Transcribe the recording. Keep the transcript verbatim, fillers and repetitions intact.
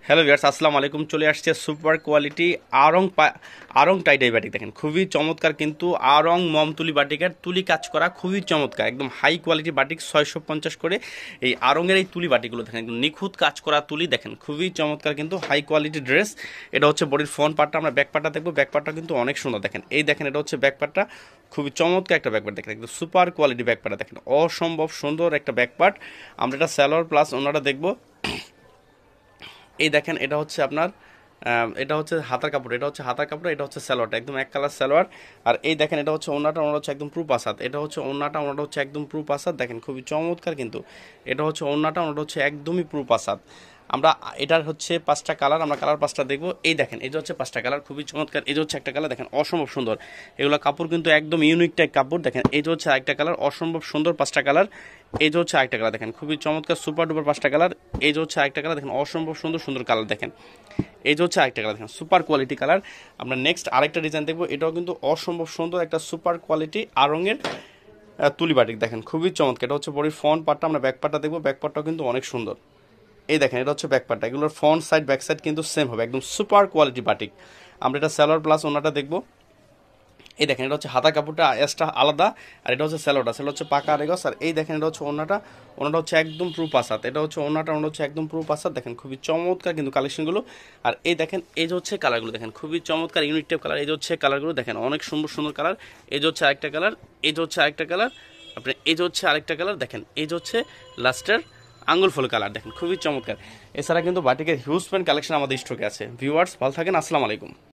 Hello viewers, আসসালামু আলাইকুম। চলে আসছে super quality Aarong Aarong tie dye batik. দেখেন খুবই চমৎকার, কিন্তু আরং মম তুলি বাটিকের তুলি কাজ করা খুবই চমৎকার, একদম হাই কোয়ালিটি বাটিক। ছয়শো পঞ্চাশ করে এই আরঙের এই তুলি বাটিকগুলো দেখেন, একদম নিখুঁত কাজ করা তুলি। দেখেন খুবই চমৎকার, কিন্তু হাই কোয়ালিটি ড্রেস। এটা হচ্ছে বডির ফ্রন্ট পার্টটা, আমরা ব্যাক পার্টটা দেখবো। ব্যাক পার্টটা কিন্তু অনেক সুন্দর। দেখেন এই দেখেন, এটা হচ্ছে ব্যাক পার্টটা, খুবই চমৎকার একটা ব্যাক পার্ট। দেখেন একদম সুপার কোয়ালিটি ব্যাক পার্টটা, দেখেন অসম্ভব সুন্দর একটা ব্যাক পার্ট। আমরা এটা স্যালোয়ার প্লাস ওনারা দেখবো। এই দেখেন, এটা হচ্ছে আপনার এটা হচ্ছে হাতার কাপড়, এটা হচ্ছে হাতার কাপড়, এটা হচ্ছে সালোয়ারটা একদম এক কালার সালোয়ার। আর এই দেখেন, এটা হচ্ছে ওনাটা, ওনাটা হচ্ছে একদম প্রুফ আসাদ। এটা হচ্ছে ওনাটা, ওনাটা হচ্ছে একদম প্রুফ আসাদ। দেখেন খুবই চমৎকার, কিন্তু এটা হচ্ছে ওনাটা, ওনাটা হচ্ছে একদমই প্রুফ আসাদ। আমরা এটার হচ্ছে পাঁচটা কালার, আমরা কালার পাঁচটা দেখবো। এই দেখেন, এই যে হচ্ছে পাঁচটা কালার, খুবই চমৎকার। এই যে হচ্ছে একটা কালার, দেখেন অসম্ভব সুন্দর। এগুলো কাপড় কিন্তু একদম ইউনিক টাইপ কাপড়। দেখেন এই যে হচ্ছে আরেকটা কালার, অসম্ভব সুন্দর পাঁচটা কালার। এই যে হচ্ছে আরেকটা কালার, দেখেন খুবই চমৎকার, সুপার ডুপার পাঁচটা কালার। এই যে হচ্ছে আরেকটা কালার, দেখেন অসম্ভব সুন্দর সুন্দর কালার। দেখেন এই যে হচ্ছে আরেকটা কালার, দেখেন সুপার কোয়ালিটি কালার। আমরা নেক্সট আরেকটা ডিজাইন দেখবো, এটাও কিন্তু অসম্ভব সুন্দর একটা সুপার কোয়ালিটি আরঙের তুলি বাটিক। দেখেন খুবই চমৎকার। এটা হচ্ছে বডির ফ্রন্ট পার্টটা, আমরা ব্যাক পার্টটা দেখবো। ব্যাক পার্টটাও কিন্তু অনেক সুন্দর। এই দেখেন, এটা হচ্ছে ব্যাক পার্টটা, এগুলোর ফ্রন্ট সাইড ব্যাক সাইড কিন্তু সেম হবে, একদম সুপার কোয়ালিটি বাটিক। আমরা এটা সালোয়ার প্লাস ওনাটা দেখবো। এই দেখেন, এটা হচ্ছে হাতা কাপড়টা এক্সট্রা আলাদা, আর এটা হচ্ছে স্যালোটা, স্যালো হচ্ছে পাকা আরেগস। আর এই দেখেন, এটা হচ্ছে ওনাটা, ওনাটা হচ্ছে একদম প্রুফ আসাদ। এটা হচ্ছে ওনাটা, ওনাটা হচ্ছে একদম প্রুফ আসাদ। দেখেন খুবই চমৎকার কিন্তু কালেকশনগুলো। আর এই দেখেন, এই যে হচ্ছে কালারগুলো, দেখেন খুবই চমৎকার ইউনিক টাইপ কালার। এই যে হচ্ছে কালারগুলো দেখেন, অনেক সুন্দর সুন্দর কালার। এই যে হচ্ছে আরেকটা কালার, এই যে হচ্ছে আরেকটা কালার, আপনি এই যে হচ্ছে আরেকটা কালার। দেখেন এই যে হচ্ছে লাস্টের আঙ্গুল ফুল কালার। দেখেন খুবই চমৎকার। এছাড়া কিন্তু বাটিকের হিউজ প্যান্ট কালেকশন আমাদের স্টকে আছে। ভিউয়ার্স ভালো থাকেন, আসসালামু আলাইকুম।